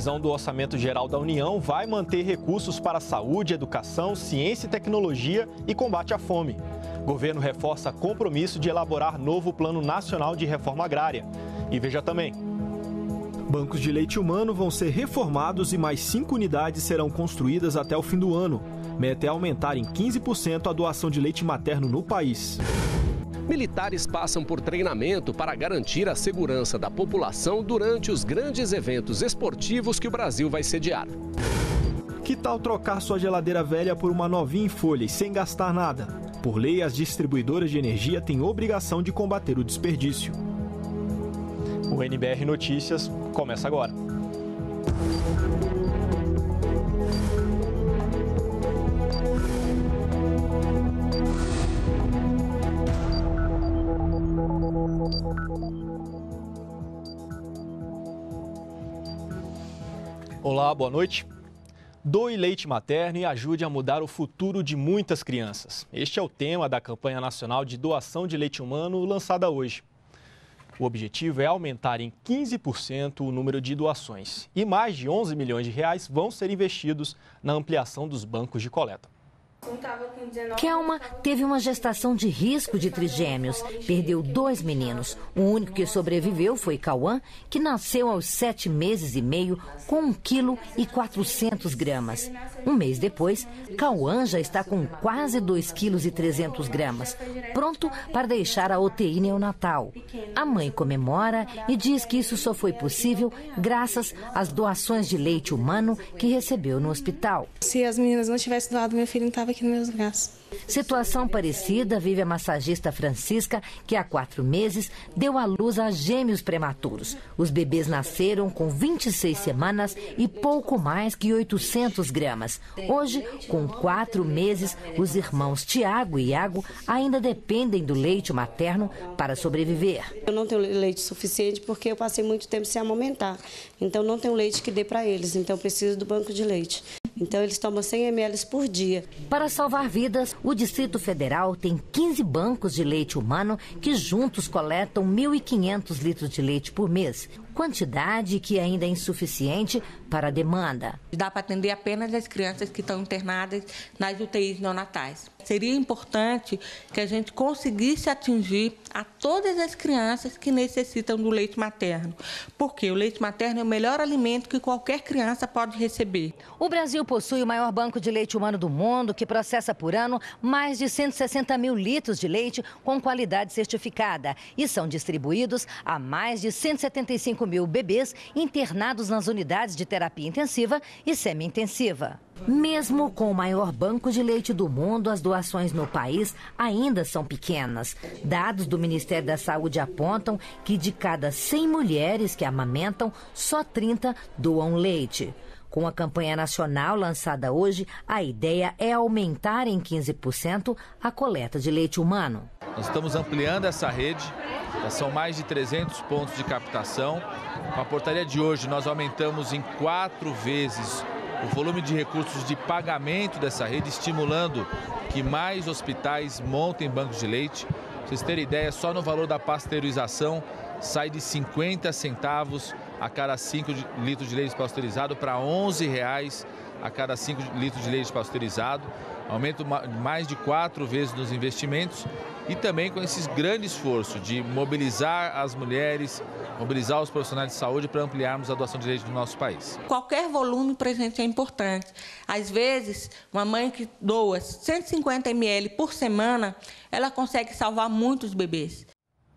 revisão do Orçamento Geral da União vai manter recursos para saúde, educação, ciência e tecnologia e combate à fome. O governo reforça compromisso de elaborar novo Plano Nacional de Reforma Agrária. E veja também: bancos de leite humano vão ser reformados e mais 5 unidades serão construídas até o fim do ano. Meta é aumentar em 15% a doação de leite materno no país. Militares passam por treinamento para garantir a segurança da população durante os grandes eventos esportivos que o Brasil vai sediar. Que tal trocar sua geladeira velha por uma novinha em folha e sem gastar nada? Por lei, as distribuidoras de energia têm obrigação de combater o desperdício. O NBR Notícias começa agora. Olá, boa noite. Doe leite materno e ajude a mudar o futuro de muitas crianças. Este é o tema da campanha nacional de doação de leite humano lançada hoje. O objetivo é aumentar em 15% o número de doações e mais de 11 milhões de reais vão ser investidos na ampliação dos bancos de coleta. Kelma teve uma gestação de risco de trigêmeos. Perdeu 2 meninos. O único que sobreviveu foi Cauã, que nasceu aos 7 meses e meio com 1,4 kg. Um mês depois, Cauã já está com quase 2,3 kg, pronto para deixar a UTI neonatal. A mãe comemora e diz que isso só foi possível graças às doações de leite humano que recebeu no hospital. Se as meninas não tivessem doado, meu filho não estava aqui nos meus braços. Situação parecida vive a massagista Francisca, que há 4 meses deu à luz a gêmeos prematuros. Os bebês nasceram com 26 semanas e pouco mais que 800 gramas. Hoje, com 4 meses, os irmãos Tiago e Iago ainda dependem do leite materno para sobreviver. Eu não tenho leite suficiente porque eu passei muito tempo sem amamentar. Então não tenho leite que dê para eles, então eu preciso do banco de leite. Então eles tomam 100 ml por dia. Para salvar vidas, o Distrito Federal tem 15 bancos de leite humano que juntos coletam 1.500 litros de leite por mês. Quantidade que ainda é insuficiente para a demanda. Dá para atender apenas as crianças que estão internadas nas UTIs neonatais. Seria importante que a gente conseguisse atingir a todas as crianças que necessitam do leite materno, porque o leite materno é o melhor alimento que qualquer criança pode receber. O Brasil possui o maior banco de leite humano do mundo, que processa por ano mais de 160 mil litros de leite com qualidade certificada e são distribuídos a mais de 175 mil bebês internados nas unidades de terapia intensiva e semi-intensiva. Mesmo com o maior banco de leite do mundo, as doações no país ainda são pequenas. Dados do Ministério da Saúde apontam que de cada 100 mulheres que amamentam, só 30 doam leite. Com a campanha nacional lançada hoje, a ideia é aumentar em 15% a coleta de leite humano. Nós estamos ampliando essa rede, já são mais de 300 pontos de captação. Com a portaria de hoje, nós aumentamos em 4 vezes o volume de recursos de pagamento dessa rede, estimulando que mais hospitais montem bancos de leite. Para vocês terem ideia, só no valor da pasteurização sai de 50 centavos a cada 5 litros de leite pasteurizado para R$ 11,00 a cada 5 litros de leite pasteurizado. Aumento mais de 4 vezes nos investimentos e também com esse grande esforço de mobilizar as mulheres, mobilizar os profissionais de saúde para ampliarmos a doação de leite no nosso país. Qualquer volume presente é importante. Às vezes, uma mãe que doa 150 ml por semana, ela consegue salvar muitos bebês.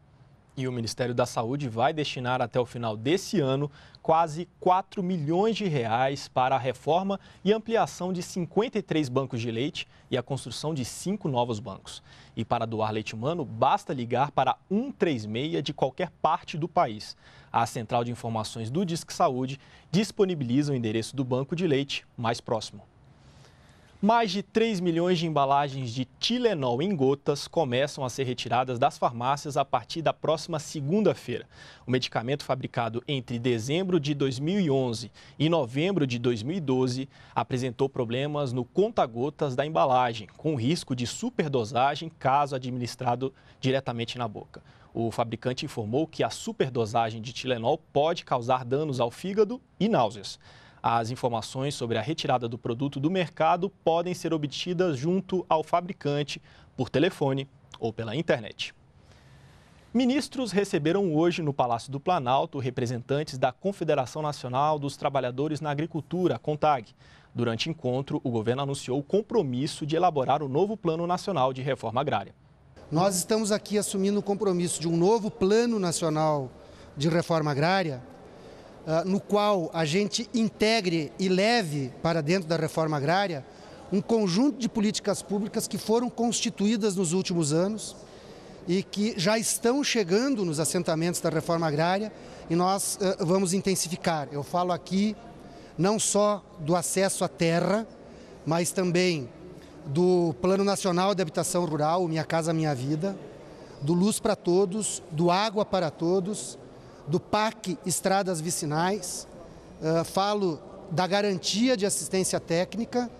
E o Ministério da Saúde vai destinar até o final desse ano quase 4 milhões de reais para a reforma e ampliação de 53 bancos de leite e a construção de 5 novos bancos. E para doar leite humano, basta ligar para 136 de qualquer parte do país. A Central de Informações do Disque Saúde disponibiliza o endereço do banco de leite mais próximo. Mais de 3 milhões de embalagens de Tilenol em gotas começam a ser retiradas das farmácias a partir da próxima segunda-feira. O medicamento, fabricado entre dezembro de 2011 e novembro de 2012, apresentou problemas no conta-gotas da embalagem, com risco de superdosagem caso administrado diretamente na boca. O fabricante informou que a superdosagem de Tilenol pode causar danos ao fígado e náuseas. As informações sobre a retirada do produto do mercado podem ser obtidas junto ao fabricante, por telefone ou pela internet. Ministros receberam hoje no Palácio do Planalto representantes da Confederação Nacional dos Trabalhadores na Agricultura, a CONTAG. Durante o encontro, o governo anunciou o compromisso de elaborar o novo Plano Nacional de Reforma Agrária. Nós estamos aqui assumindo o compromisso de um novo Plano Nacional de Reforma Agrária, no qual a gente integre e leve para dentro da reforma agrária um conjunto de políticas públicas que foram constituídas nos últimos anos e que já estão chegando nos assentamentos da reforma agrária e nós vamos intensificar. Eu falo aqui não só do acesso à terra, mas também do Plano Nacional de Habitação Rural, o Minha Casa Minha Vida, do Luz para Todos, do Água para Todos, do PAC Estradas Vicinais, falo da garantia de assistência técnica.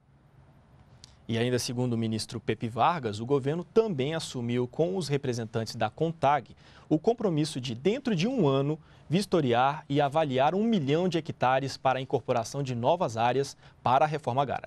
E ainda segundo o ministro Pepe Vargas, o governo também assumiu com os representantes da CONTAG o compromisso de, dentro de um ano, vistoriar e avaliar 1 milhão de hectares para a incorporação de novas áreas para a reforma agrária.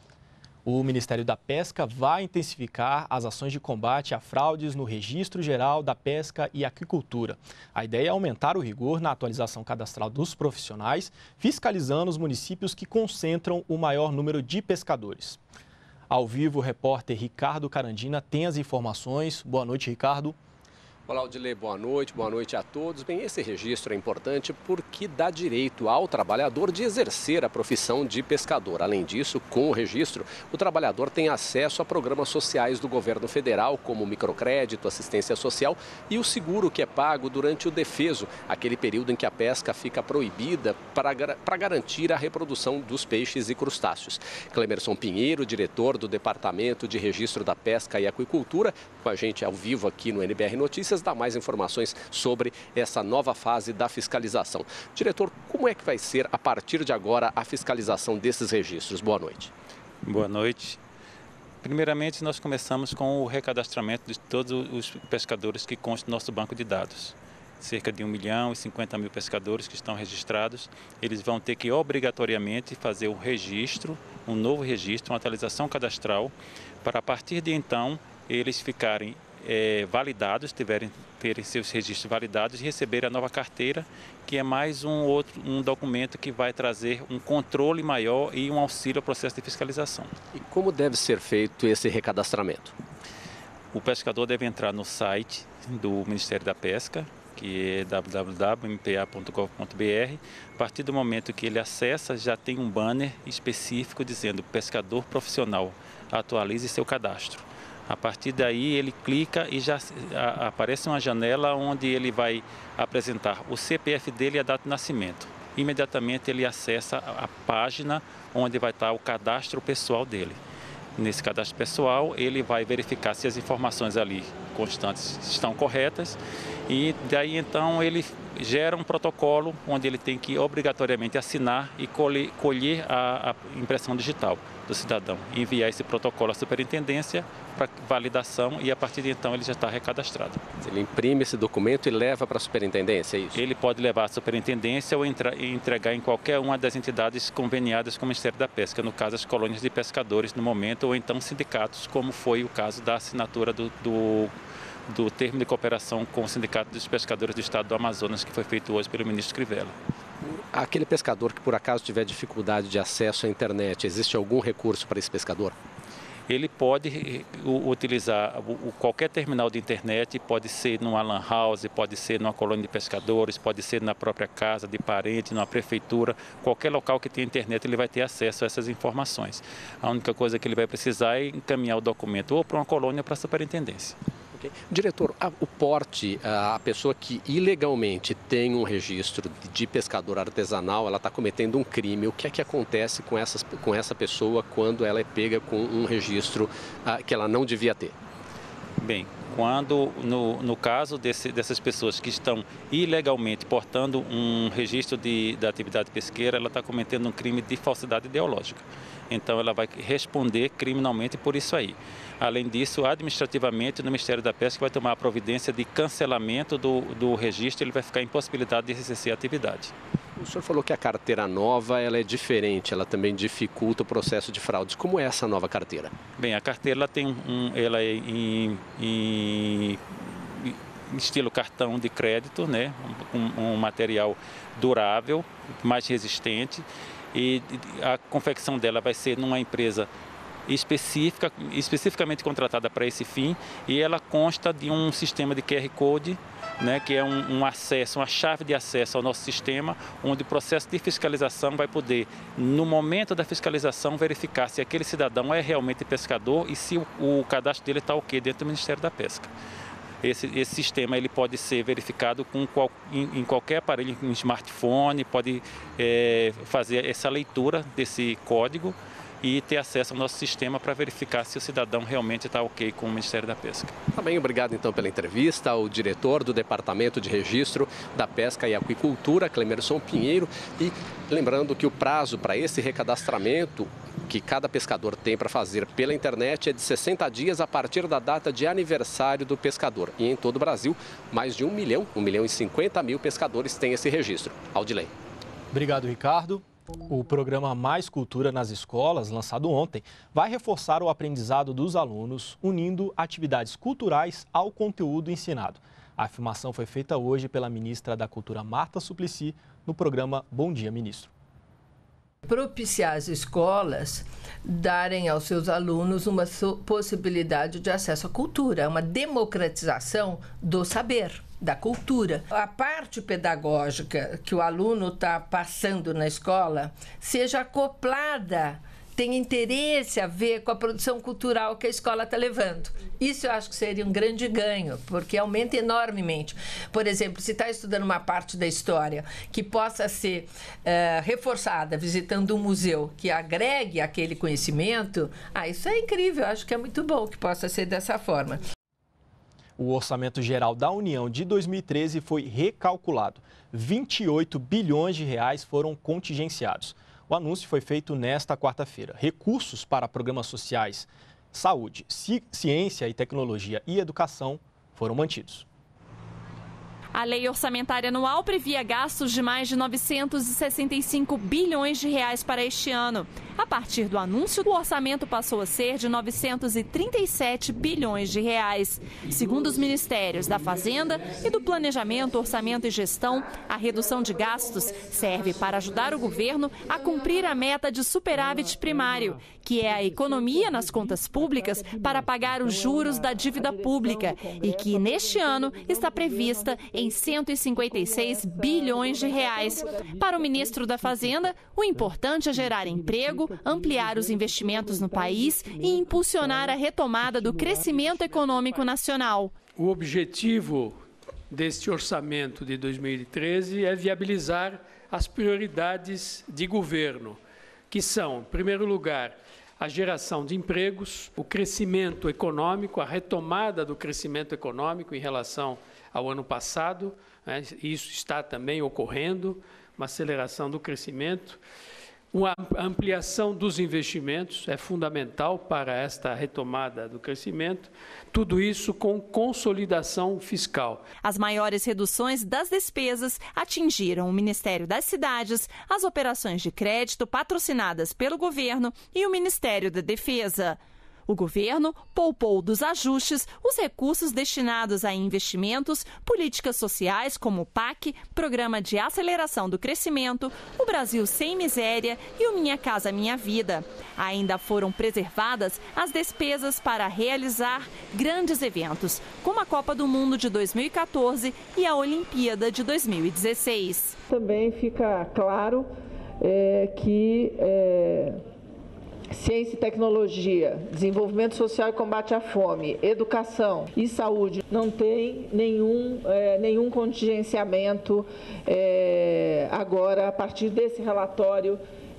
O Ministério da Pesca vai intensificar as ações de combate a fraudes no Registro Geral da Pesca e Aquicultura. A ideia é aumentar o rigor na atualização cadastral dos profissionais, fiscalizando os municípios que concentram o maior número de pescadores. Ao vivo, o repórter Ricardo Carandina tem as informações. Boa noite, Ricardo. Olá, Odilei, boa noite a todos. Bem, esse registro é importante porque dá direito ao trabalhador de exercer a profissão de pescador. Além disso, com o registro, o trabalhador tem acesso a programas sociais do governo federal, como o microcrédito, assistência social e o seguro que é pago durante o defeso, aquele período em que a pesca fica proibida para garantir a reprodução dos peixes e crustáceos. Clemerson Pinheiro, diretor do Departamento de Registro da Pesca e Aquicultura, com a gente ao vivo aqui no NBR Notícias, dá mais informações sobre essa nova fase da fiscalização. Diretor, como é que vai ser a partir de agora a fiscalização desses registros? Boa noite. Boa noite. Primeiramente, nós começamos com o recadastramento de todos os pescadores que constam no nosso banco de dados. Cerca de 1 milhão e 50 mil pescadores que estão registrados, eles vão ter que obrigatoriamente fazer o registro, um novo registro, uma atualização cadastral, para a partir de então eles ficarem validados, terem seus registros validados e receberem a nova carteira, que é mais um documento que vai trazer um controle maior e um auxílio ao processo de fiscalização. E como deve ser feito esse recadastramento? O pescador deve entrar no site do Ministério da Pesca, que é www.mpa.gov.br. A partir do momento que ele acessa, já tem um banner específico dizendo pescador profissional, atualize seu cadastro. A partir daí ele clica e já aparece uma janela onde ele vai apresentar o CPF dele e a data de nascimento. Imediatamente ele acessa a página onde vai estar o cadastro pessoal dele. Nesse cadastro pessoal ele vai verificar se as informações ali constantes estão corretas e daí então ele gera um protocolo onde ele tem que obrigatoriamente assinar e colher a impressão digital do cidadão, enviar esse protocolo à superintendência para validação e a partir de então ele já está recadastrado. Ele imprime esse documento e leva para a superintendência, é isso? Ele pode levar à superintendência ou entregar em qualquer uma das entidades conveniadas com o Ministério da Pesca, no caso as colônias de pescadores no momento ou então sindicatos, como foi o caso da assinatura do termo de cooperação com o Sindicato dos Pescadores do Estado do Amazonas, que foi feito hoje pelo ministro Crivella. Aquele pescador que por acaso tiver dificuldade de acesso à internet, existe algum recurso para esse pescador? Ele pode utilizar qualquer terminal de internet, pode ser numa lan house, pode ser numa colônia de pescadores, pode ser na própria casa de parente, numa prefeitura, qualquer local que tenha internet ele vai ter acesso a essas informações. A única coisa que ele vai precisar é encaminhar o documento ou para uma colônia ou para a superintendência. Diretor, o porte, a pessoa que ilegalmente tem um registro de pescador artesanal, ela está cometendo um crime. O que é que acontece com essa pessoa quando ela é pega com um registro que ela não devia ter? Bem, quando no caso dessas pessoas que estão ilegalmente portando um registro da atividade pesqueira, ela está cometendo um crime de falsidade ideológica. Então ela vai responder criminalmente por isso aí. Além disso, administrativamente, o Ministério da Pesca vai tomar a providência de cancelamento do registro, ele vai ficar impossibilitado de exercer a atividade. O senhor falou que a carteira nova ela é diferente, ela também dificulta o processo de fraudes. Como é essa nova carteira? Bem, a carteira ela é em estilo cartão de crédito, né? Um material durável, mais resistente, e a confecção dela vai ser numa empresa especificamente contratada para esse fim, e ela consta de um sistema de QR Code, né, que é uma chave de acesso ao nosso sistema, onde o processo de fiscalização vai poder, no momento da fiscalização, verificar se aquele cidadão é realmente pescador e se o cadastro dele está ok dentro do Ministério da Pesca. Esse sistema ele pode ser verificado em qualquer aparelho, em smartphone, pode fazer essa leitura desse código e ter acesso ao nosso sistema para verificar se o cidadão realmente está ok com o Ministério da Pesca. Tá bem, obrigado então pela entrevista ao diretor do Departamento de Registro da Pesca e Aquicultura, Clemerson Pinheiro. E lembrando que o prazo para esse recadastramento que cada pescador tem para fazer pela internet é de 60 dias a partir da data de aniversário do pescador. E em todo o Brasil, mais de 1 milhão e 50 mil pescadores têm esse registro. Aldilei. Obrigado, Ricardo. O programa Mais Cultura nas Escolas, lançado ontem, vai reforçar o aprendizado dos alunos, unindo atividades culturais ao conteúdo ensinado. A afirmação foi feita hoje pela ministra da Cultura, Marta Suplicy, no programa Bom Dia, Ministro. Propiciar as escolas darem aos seus alunos uma possibilidade de acesso à cultura, uma democratização do saber, da cultura. A parte pedagógica que o aluno está passando na escola seja acoplada, tem interesse a ver com a produção cultural que a escola está levando. Isso eu acho que seria um grande ganho, porque aumenta enormemente. Por exemplo, se está estudando uma parte da história que possa ser reforçada visitando um museu que agregue aquele conhecimento, isso é incrível, eu acho que é muito bom que possa ser dessa forma. O Orçamento Geral da União de 2013 foi recalculado. 28 bilhões de reais foram contingenciados. O anúncio foi feito nesta quarta-feira. Recursos para programas sociais, saúde, ciência e tecnologia e educação foram mantidos. A lei orçamentária anual previa gastos de mais de 965 bilhões de reais para este ano. A partir do anúncio, o orçamento passou a ser de 937 bilhões de reais. Segundo os ministérios da Fazenda e do Planejamento, Orçamento e Gestão, a redução de gastos serve para ajudar o governo a cumprir a meta de superávit primário, que é a economia nas contas públicas para pagar os juros da dívida pública e que, neste ano, está prevista em 156 bilhões de reais. Para o ministro da Fazenda, o importante é gerar emprego, ampliar os investimentos no país e impulsionar a retomada do crescimento econômico nacional. O objetivo deste orçamento de 2013 é viabilizar as prioridades de governo, que são, em primeiro lugar, a geração de empregos, o crescimento econômico, a retomada do crescimento econômico em relação ao ano passado, né? Isso está também ocorrendo, uma aceleração do crescimento. Uma ampliação dos investimentos é fundamental para esta retomada do crescimento, tudo isso com consolidação fiscal. As maiores reduções das despesas atingiram o Ministério das Cidades, as operações de crédito patrocinadas pelo governo e o Ministério da Defesa. O governo poupou dos ajustes os recursos destinados a investimentos, políticas sociais como o PAC, Programa de Aceleração do Crescimento, o Brasil Sem Miséria e o Minha Casa Minha Vida. Ainda foram preservadas as despesas para realizar grandes eventos, como a Copa do Mundo de 2014 e a Olimpíada de 2016. Também fica claro que ciência e tecnologia, desenvolvimento social e combate à fome, educação e saúde, não tem nenhum contingenciamento agora a partir desse relatório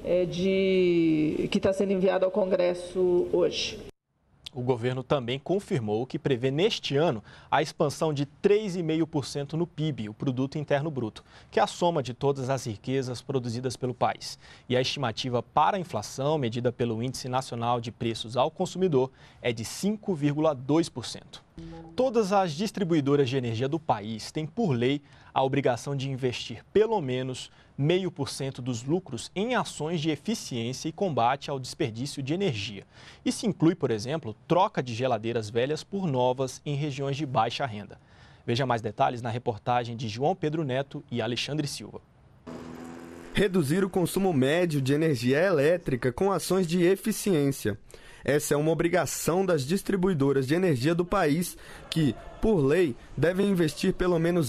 que está sendo enviado ao Congresso hoje. O governo também confirmou que prevê neste ano a expansão de 3,5% no PIB, o Produto Interno Bruto, que é a soma de todas as riquezas produzidas pelo país. E a estimativa para a inflação, medida pelo Índice Nacional de Preços ao Consumidor, é de 5,2%. Todas as distribuidoras de energia do país têm, por lei, a obrigação de investir pelo menos 0,5% dos lucros em ações de eficiência e combate ao desperdício de energia. Isso inclui, por exemplo, troca de geladeiras velhas por novas em regiões de baixa renda. Veja mais detalhes na reportagem de João Pedro Neto e Alexandre Silva. Reduzir o consumo médio de energia elétrica com ações de eficiência. Essa é uma obrigação das distribuidoras de energia do país que, por lei, devem investir pelo menos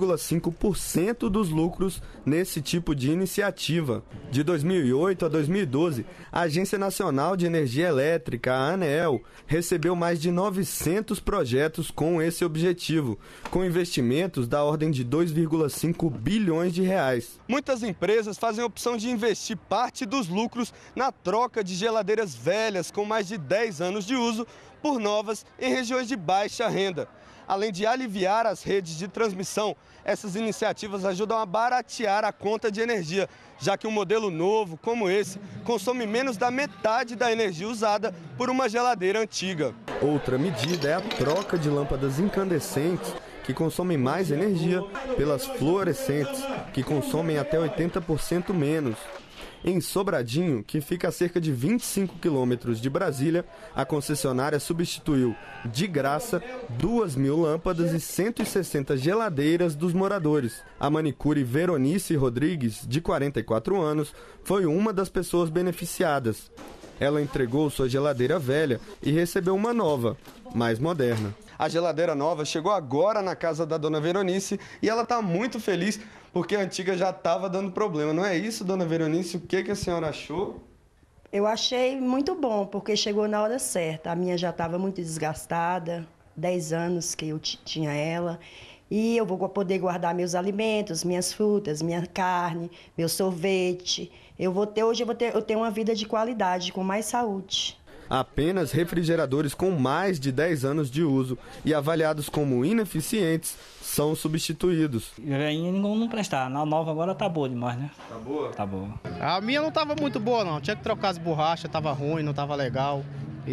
0,5% dos lucros nesse tipo de iniciativa. De 2008 a 2012, a Agência Nacional de Energia Elétrica, a ANEEL, recebeu mais de 900 projetos com esse objetivo, com investimentos da ordem de 2,5 bilhões de reais. Muitas empresas fazem a opção de investir parte dos lucros na troca de geladeiras velhas com mais de 10 anos de uso por novas em regiões de baixa renda. Além de aliviar as redes de transmissão, essas iniciativas ajudam a baratear a conta de energia, já que um modelo novo, como esse, consome menos da metade da energia usada por uma geladeira antiga. Outra medida é a troca de lâmpadas incandescentes, que consomem mais energia, pelas fluorescentes, que consomem até 80% menos. Em Sobradinho, que fica a cerca de 25 quilômetros de Brasília, a concessionária substituiu, de graça, 2.000 lâmpadas e 160 geladeiras dos moradores. A manicure Veronice Rodrigues, de 44 anos, foi uma das pessoas beneficiadas. Ela entregou sua geladeira velha e recebeu uma nova, mais moderna. A geladeira nova chegou agora na casa da dona Veronice e ela está muito feliz porque a antiga já estava dando problema. Não é isso, dona Veronice? O que a senhora achou? Eu achei muito bom, porque chegou na hora certa. A minha já estava muito desgastada, 10 anos que eu tinha ela. E eu vou poder guardar meus alimentos, minhas frutas, minha carne, meu sorvete. Hoje eu tenho uma vida de qualidade, com mais saúde. Apenas refrigeradores com mais de 10 anos de uso e avaliados como ineficientes são substituídos. Velhinha não prestar, na nova agora tá boa demais, né? Tá boa? Tá boa. A minha não tava muito boa não, tinha que trocar as borrachas, tava ruim, não tava legal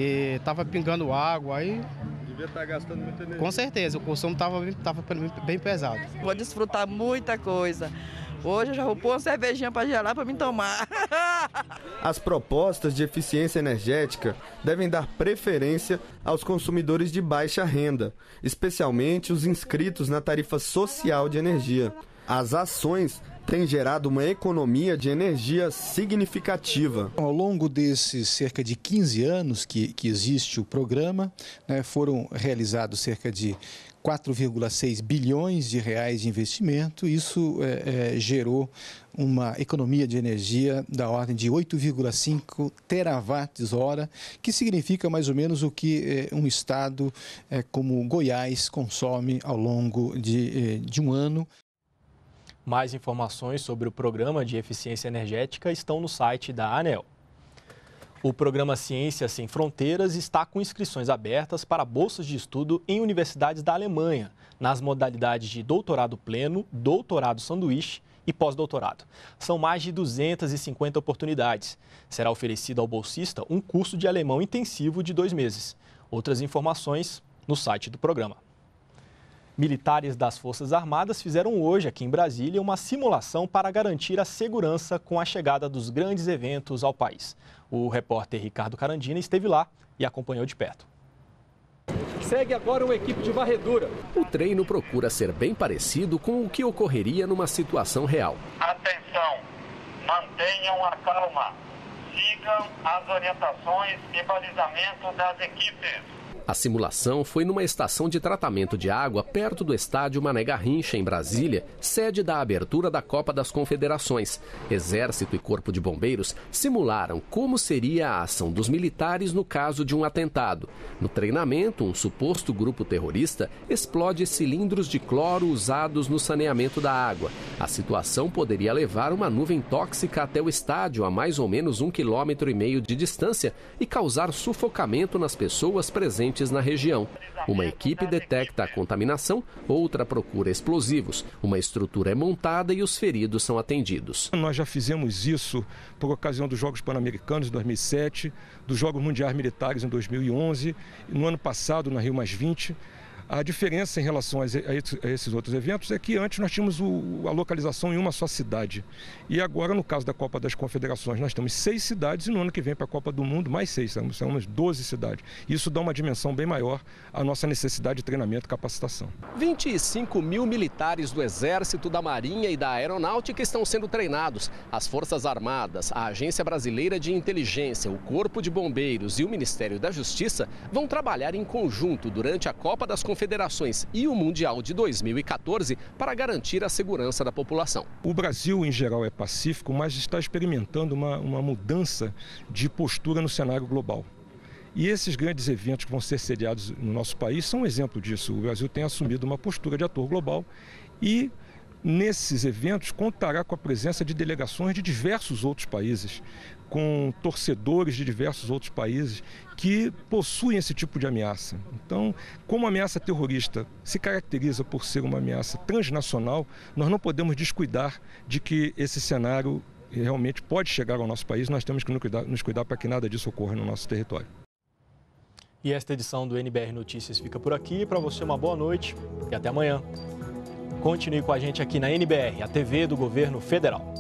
e tava pingando água, aí... Devia estar gastando muita energia. Com certeza, o consumo tava bem pesado. Vou desfrutar muita coisa. Hoje eu já vou pôr uma cervejinha para gelar para mim tomar. As propostas de eficiência energética devem dar preferência aos consumidores de baixa renda, especialmente os inscritos na tarifa social de energia. As ações têm gerado uma economia de energia significativa. Ao longo desses cerca de 15 anos que existe o programa, foram realizados cerca de 4,6 bilhões de reais de investimento. Isso gerou uma economia de energia da ordem de 8,5 terawatts-hora, que significa mais ou menos o que um estado como Goiás consome ao longo de um ano. Mais informações sobre o Programa de Eficiência Energética estão no site da ANEEL. O programa Ciência Sem Fronteiras está com inscrições abertas para bolsas de estudo em universidades da Alemanha, nas modalidades de doutorado pleno, doutorado sanduíche e pós-doutorado. São mais de 250 oportunidades. Será oferecido ao bolsista um curso de alemão intensivo de 2 meses. Outras informações no site do programa. Militares das Forças Armadas fizeram hoje, aqui em Brasília, uma simulação para garantir a segurança com a chegada dos grandes eventos ao país. O repórter Ricardo Carandina esteve lá e acompanhou de perto. Segue agora uma equipe de varredura. O treino procura ser bem parecido com o que ocorreria numa situação real. Atenção, mantenham a calma, sigam as orientações e balizamento das equipes. A simulação foi numa estação de tratamento de água perto do estádio Mané Garrincha, em Brasília, sede da abertura da Copa das Confederações. Exército e Corpo de Bombeiros simularam como seria a ação dos militares no caso de um atentado. No treinamento, um suposto grupo terrorista explode cilindros de cloro usados no saneamento da água. A situação poderia levar uma nuvem tóxica até o estádio a mais ou menos 1,5 km de distância e causar sufocamento nas pessoas presentes na região. Uma equipe detecta a contaminação, outra procura explosivos. Uma estrutura é montada e os feridos são atendidos. Nós já fizemos isso por ocasião dos Jogos Pan-Americanos em 2007, dos Jogos Mundiais Militares em 2011, no ano passado na Rio+20. A diferença em relação a esses outros eventos é que antes nós tínhamos a localização em uma só cidade. E agora, no caso da Copa das Confederações, nós temos 6 cidades e no ano que vem para a Copa do Mundo, mais 6, são umas 12 cidades. Isso dá uma dimensão bem maior à nossa necessidade de treinamento e capacitação. 25 mil militares do Exército, da Marinha e da Aeronáutica estão sendo treinados. As Forças Armadas, a Agência Brasileira de Inteligência, o Corpo de Bombeiros e o Ministério da Justiça vão trabalhar em conjunto durante a Copa das Confederações e o Mundial de 2014 para garantir a segurança da população. O Brasil, em geral, é pacífico, mas está experimentando uma mudança de postura no cenário global. E esses grandes eventos que vão ser sediados no nosso país são um exemplo disso. O Brasil tem assumido uma postura de ator global e, nesses eventos, contará com a presença de delegações de diversos outros países, com torcedores de diversos outros países que possuem esse tipo de ameaça. Então, como a ameaça terrorista se caracteriza por ser uma ameaça transnacional, nós não podemos descuidar de que esse cenário realmente pode chegar ao nosso país. Nós temos que nos cuidar para que nada disso ocorra no nosso território. E esta edição do NBR Notícias fica por aqui. Para você, uma boa noite e até amanhã. Continue com a gente aqui na NBR, a TV do Governo Federal.